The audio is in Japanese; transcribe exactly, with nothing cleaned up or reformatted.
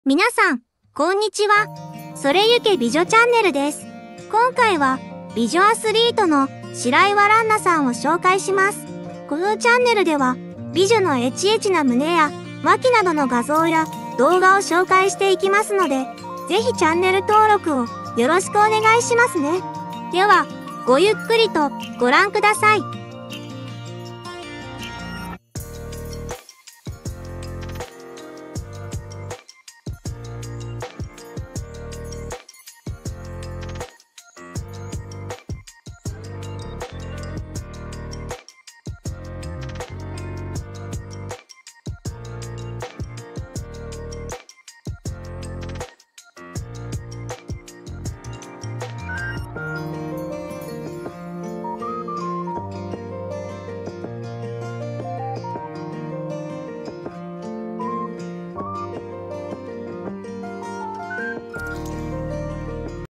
皆さん、こんにちは。それゆけ美女チャンネルです。今回は、美女アスリートの白岩蘭奈さんを紹介します。このチャンネルでは、美女のエチエチな胸や脇などの画像や動画を紹介していきますので、ぜひチャンネル登録をよろしくお願いしますね。では、ごゆっくりとご覧ください。